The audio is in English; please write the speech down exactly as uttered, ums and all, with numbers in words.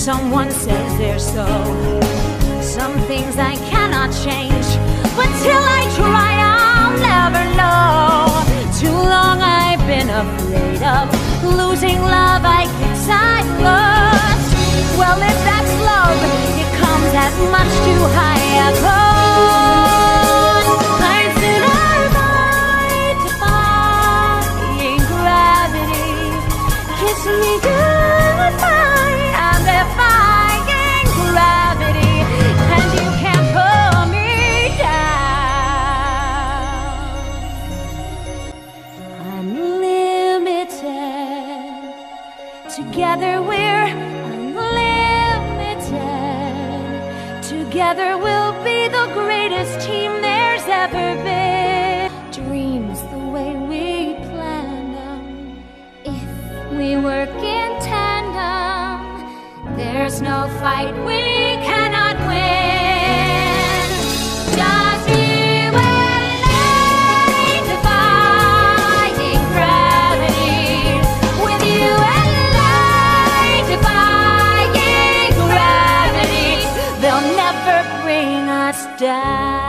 Someone says they're so. Some things I cannot change, but till I try I'll never know. Too long I've been afraid of losing love I guess I lost. Well, if that's love, it comes at much too high a cost. I'd sooner fight defying gravity. Kiss me goodbye, I'm defying gravity, and you can't pull me down. Unlimited, together we're unlimited. Together we'll be the greatest team there's ever been. Dreams the way we planned them, if we work in tandem, there's no fight we cannot win. Just you and I, defying gravity. With you and I, defying gravity. They'll never bring us down.